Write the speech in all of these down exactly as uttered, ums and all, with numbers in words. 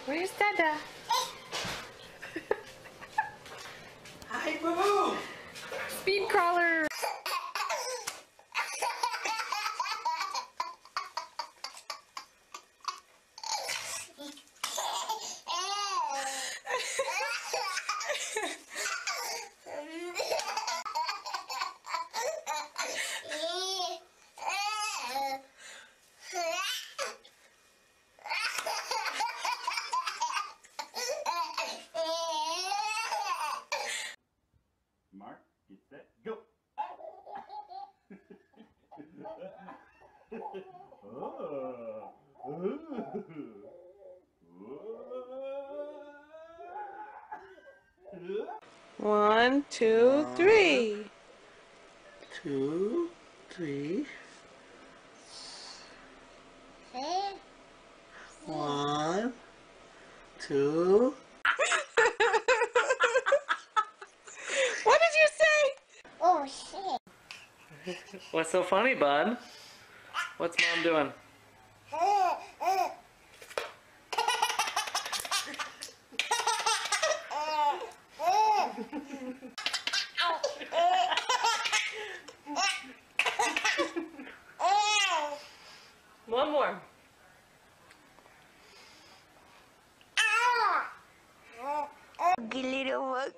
Where's Dada? Hi, boo! Speed crawler! Mark, get set, go! Oh. One, two, three. Two, three. One, two. What did you say? Oh shit. What's so funny, bud? What's Mom doing? One more. Good little mug.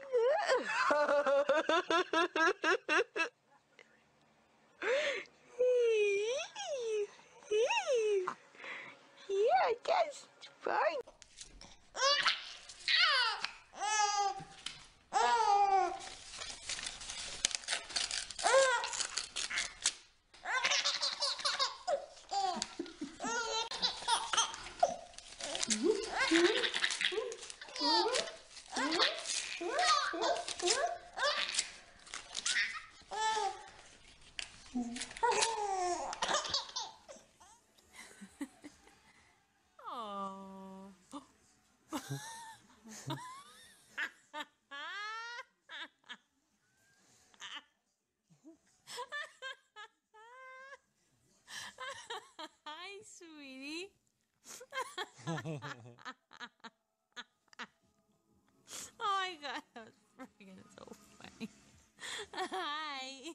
Yeah, that's fine. Hi, sweetie. Oh my god, that was freaking so funny. Hi.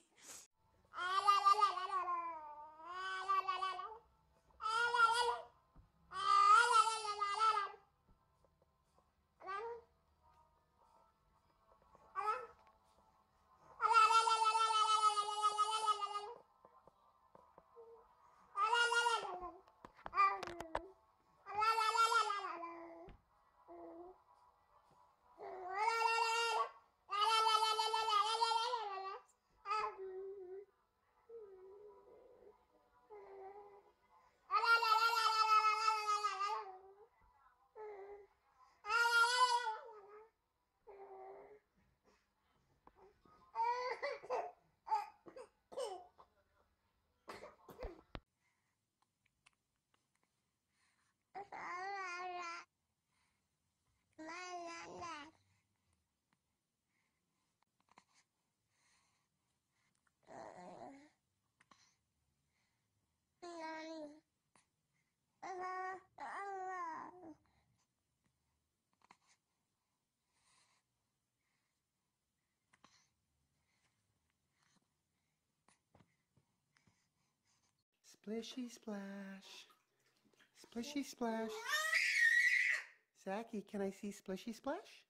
Splishy splash. Splishy splash. Zachy, can I see splishy splash?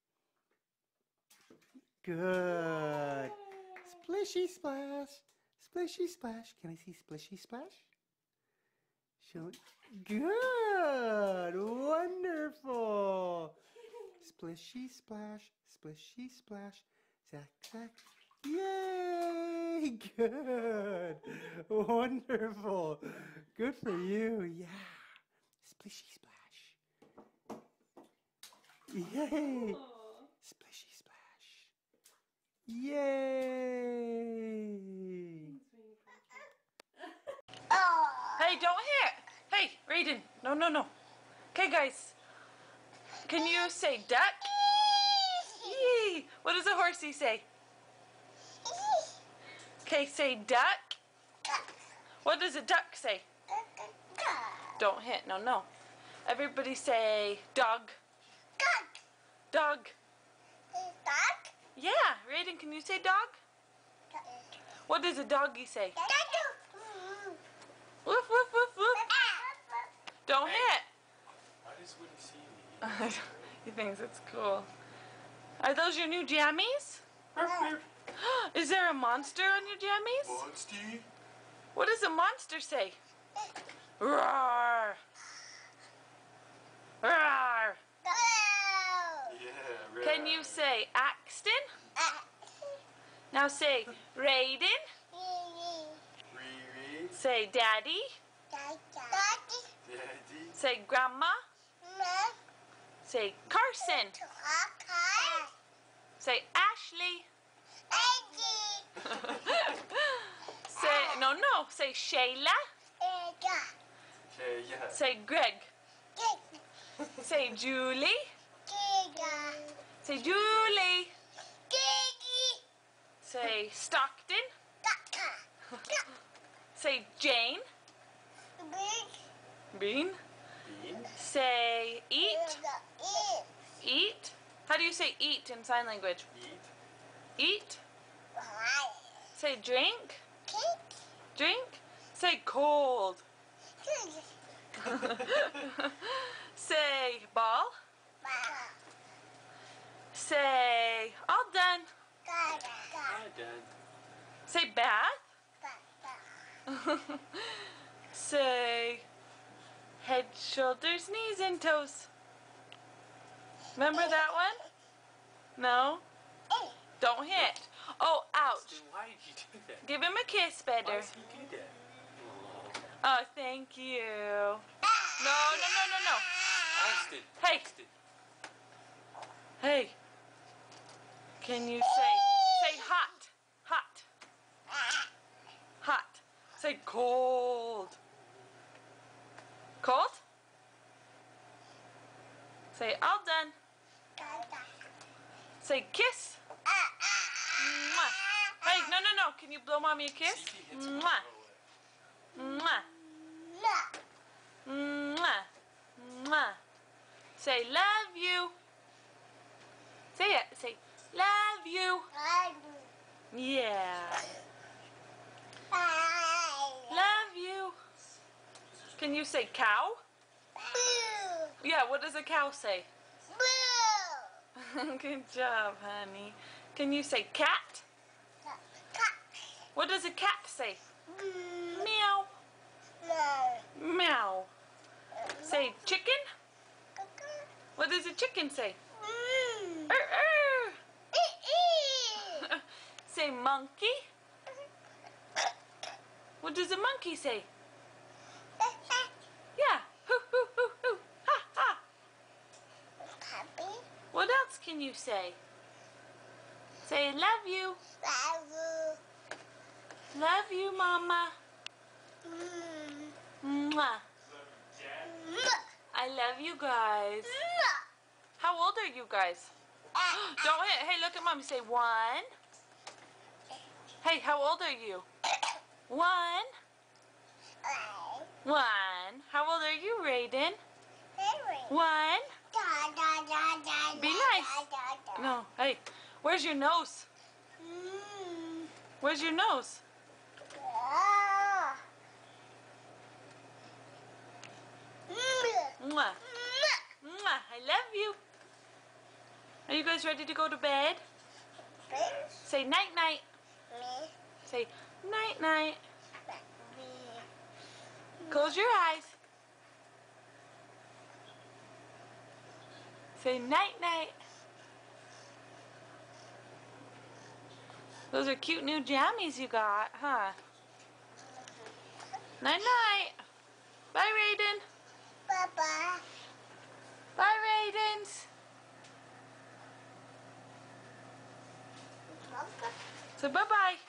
Good. Splishy splash. Splishy splash. Can I see splishy splash? Show it. Good. Wonderful. Splishy splash. Splishy splash. Zack, Zack. Yay! Good. Wonderful. Good for you. Yeah. Splishy splash. Yay! Splishy splash. Yay! Hey, don't hit! Hey, Raiden. No, no, no. Okay, guys. Can you say duck? Yee! What does a horsey say? Okay, say duck. What does a duck say? Don't hit. No, no. Everybody say dog. Dog. Dog. Dog. Yeah, Raiden, can you say dog? What does a doggy say? Woof, woof, woof, woof. Don't hit. Why does Woody see me? He thinks it's cool. Are those your new jammies? Is there a monster on your jammies? Monster? What does a monster say? Roar. Roar. Yeah, right. Can you say Axton? Now say Raiden. Riri. Say Daddy. Daddy. Say Grandma. Say Carson. Say Ashley. Say, no, no. Say Shayla. Okay, yeah. Say Greg. Say Julie. Say Julie. Say Stockton. Say Jane. Bean. Bean. Say eat. Eat. How do you say eat in sign language? Eat. Eat. Say drink. Drink. Say cold. Say ball. Say all done. Hi, Dad. Say bath. Say head, shoulders, knees, and toes. Remember that one? No? Don't hit. Oh, ouch. Austin, why did you do that? Give him a kiss Why better. did you do that? Oh, thank you. No, no, no, no, no. Austin. Hey. Austin. Hey. Can you say, say hot, hot, hot. Say cold. Cold? Say all done. Say kiss. Mwah. Hey, no, no, no. Can you blow mommy a kiss? See if he hits him. Mwah. Mwah. Mwah. Mwah. Say love you. Say it. Say love you. Yeah. Love you. Can you say cow? Yeah, what does a cow say? Good job, honey. Can you say cat? What does a cat say? Meow. Meow. Say chicken? What does a chicken say? Er, er. Say monkey? What does a monkey say? Yeah. Hoo, hoo, hoo, hoo. Ha, ha. What else can you say? Say love you. Love you, Mama. Mwah. I love you guys. How old are you guys? Don't hit. Hey, look at Mommy. Say one. Hey, how old are you? One. One. How old are you, Raiden? One. Be nice. No. Hey, where's your nose? Where's your nose? Mwah. Mwah. I love you. Are you guys ready to go to bed? Say night night. Say night night. Close your eyes. Say night night. Those are cute new jammies you got, huh? Night night. Bye, Raiden. Bye-bye. Bye, Raidens. So bye-bye.